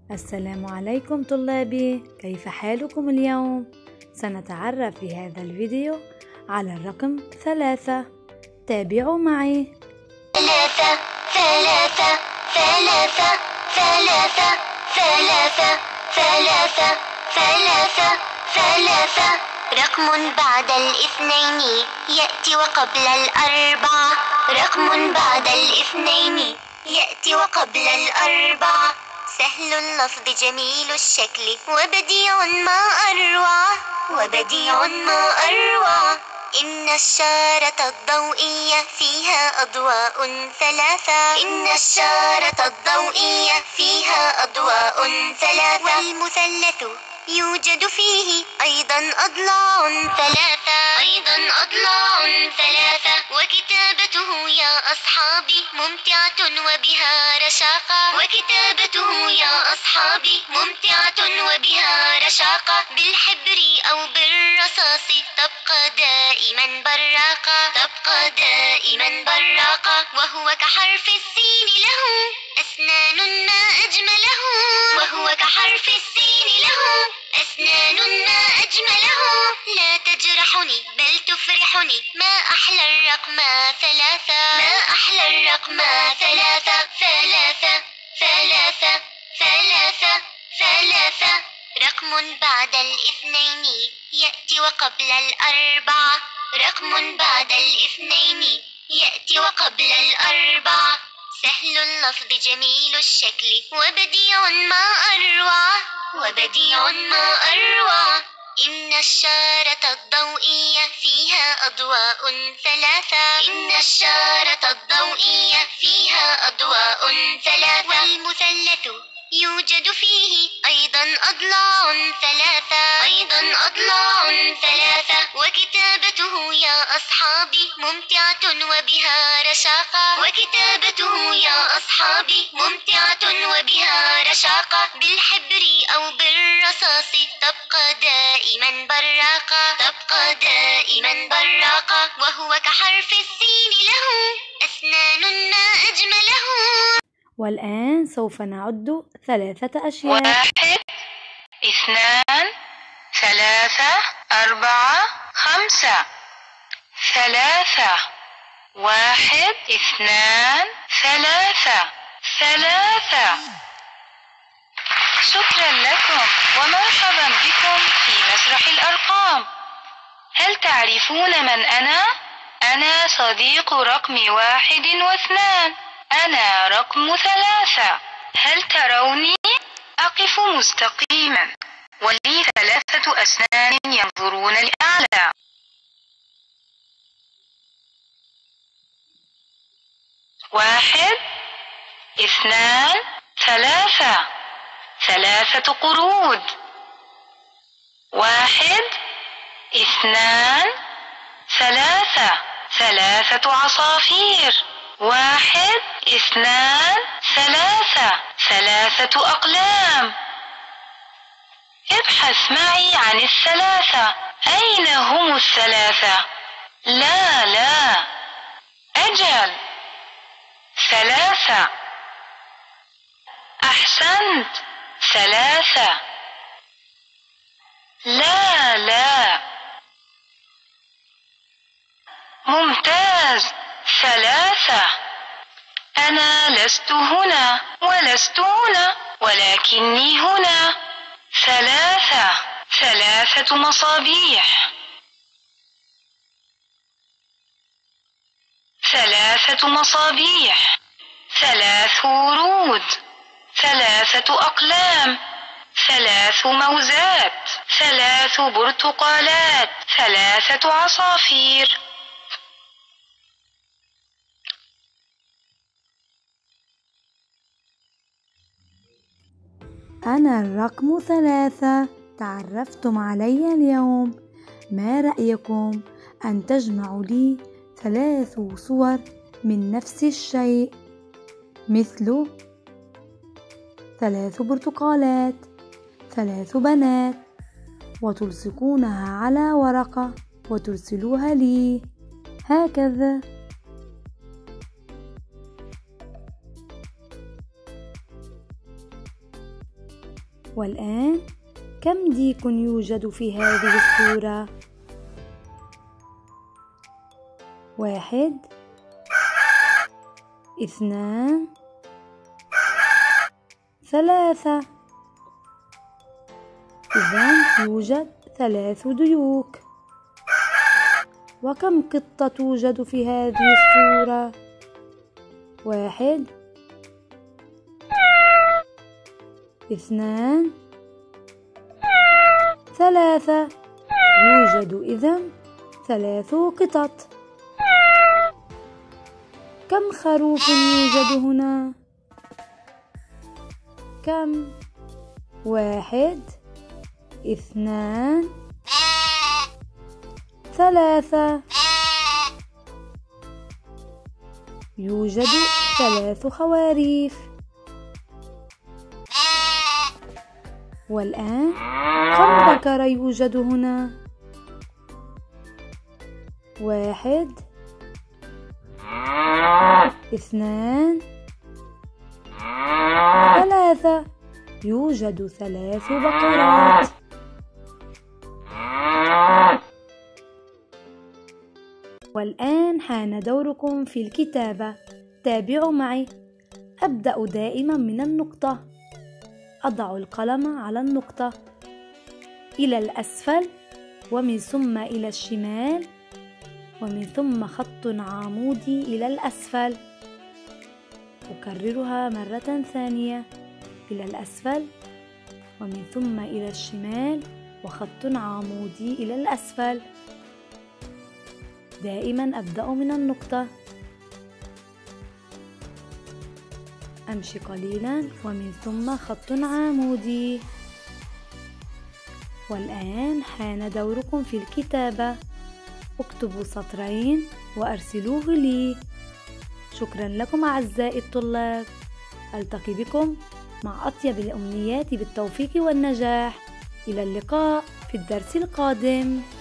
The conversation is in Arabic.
السلام عليكم طلابي، كيف حالكم اليوم؟ سنتعرف في هذا الفيديو على الرقم 3. تابعوا معي. 3 3 3 3 3 3 3 3 رقم بعد الاثنين يأتي وقبل الأربعة. رقم بعد الاثنين يأتي وقبل الأربعة. سهل اللفظ جميل الشكل وبديع ما أروع. وبديع ما أروع. إن الشارة الضوئية فيها أضواء ثلاثة. إن الشارة الضوئية فيها أضواء ثلاثة. والمثلث يوجد فيه أيضا أضلاع ثلاثة. أيضا أضلاع ثلاثة. وكتابته يا أصحابي ممتعة وبها رشاقة. وكتابته يا أصحابي ممتعة وبها رشاقة. بالحبر أو بالرصاص تبقى دائما براقة. تبقى دائما براقة. وهو كحرف السين له أسنان ما أجمله. وهو كحرف السين له أسنان ما أجمله. لا تجرحني بل تفرحني ما أحلى الرقم 3. ما أحلى الرقم 3 3 3 3 3 رقم بعد الاثنين يأتي وقبل الأربعة. رقم بعد الاثنين يأتي وقبل الأربعة. سهل اللفظ جميل الشكل وبديع ما أروع. وبديع ما أروع. إن الشارة الضوئية فيها أضواء ثلاثة. إن الشارة الضوئية فيها أضواء ثلاثة. والمثلث يوجد فيه أيضا أضلاع ثلاثة. أيضا أضلاع ثلاثة. وكتابته يا أصحابي ممتعة وبها رشاقة. وكتابته يا أصحابي ممتعة وبها رشاقة. بالحبر أو بالرصاص تبقى دائما براقة. تبقى دائما براقة. وهو كحرف السين له أسنان ما أجمله. والآن سوف نعد 3 أشياء. 1 2 3 4 5 3 1 2 3 3 شكرا لكم ومرحبا بكم في مسرح الأرقام. هل تعرفون من أنا؟ أنا صديق رقم 1 و2. أنا رقم 3. هل تروني؟ أقف مستقيما ولي 3 أسنان ينظرون لأعلى. 1 2 3 3 قرود. 1 2 3 3 عصافير. 1 2 3 3 أقلام. ابحث معي عن 3. أين هم 3؟ لا أجل 3. أحسنت 3. لا ممتاز 3. أنا لست هنا ولست هنا ولكني هنا. 3 مصابيح. 3 مصابيح. 3 ورود. 3 أقلام. 3 موزات. 3 برتقالات. 3 عصافير. أنا الرقم 3. تعرفتم علي اليوم. ما رأيكم أن تجمعوا لي 3 صور من نفس الشيء، مثل 3 برتقالات، 3 بنات، وتلصقونها على ورقة وترسلوها لي هكذا. والآن كم ديك يوجد في هذه الصورة؟ 1 2 3. إذن يوجد 3 ديوك. وكم قطة توجد في هذه الصورة؟ 1 2 3. يوجد إذن 3 قطط. كم خروف يوجد هنا؟ كم؟ 1 2 3. يوجد 3 خواريف. والآن كم بكر يوجد هنا؟ 1 2 3. يوجد 3 بقرات. والآن حان دوركم في الكتابة. تابعوا معي. أبدأ دائما من النقطة. أضع القلم على النقطة إلى الأسفل، ومن ثم إلى الشمال، ومن ثم خط عمودي إلى الأسفل. أكررها مرة ثانية. إلى الأسفل، ومن ثم إلى الشمال، وخط عمودي إلى الأسفل. دائما أبدأ من النقطة. أمشي قليلا، ومن ثم خط عمودي. والآن حان دوركم في الكتابة. اكتبوا سطرين وأرسلوه لي. شكرا لكم أعزائي الطلاب. ألتقي بكم مع أطيب الأمنيات بالتوفيق والنجاح. إلى اللقاء في الدرس القادم.